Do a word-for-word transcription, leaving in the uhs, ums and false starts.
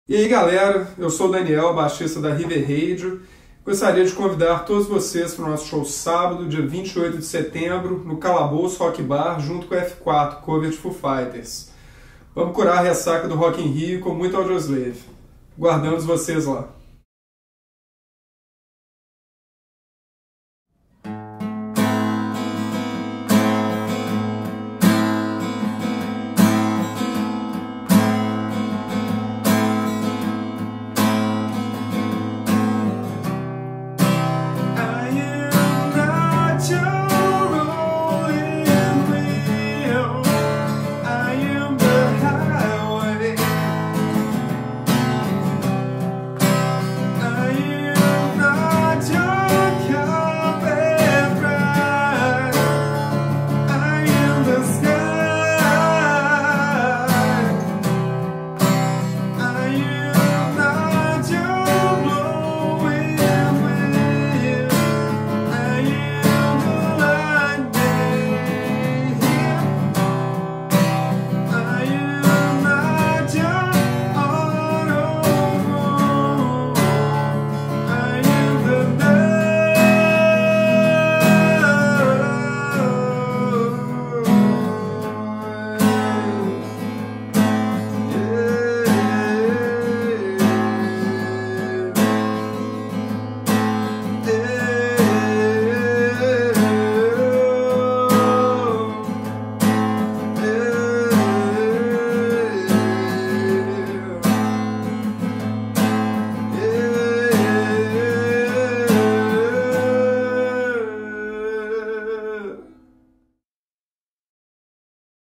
E aí galera, eu sou o Daniel, baixista da River Radio. Gostaria de convidar todos vocês para o nosso show sábado, dia vinte e oito de setembro, no Calabouço Rock Bar, junto com o F quatro, cover de Foo Fighters. Vamos curar a ressaca do Rock in Rio com muito Audioslave. Guardamos vocês lá.